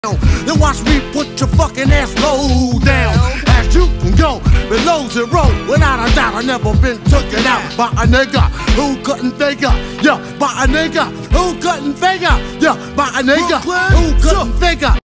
Then watch me put your fucking ass low down. As you can go below zero, without a doubt, I never been taken out by a nigga who couldn't figure, yeah, by a nigga who couldn't figure, yeah, by a nigga who couldn't figure.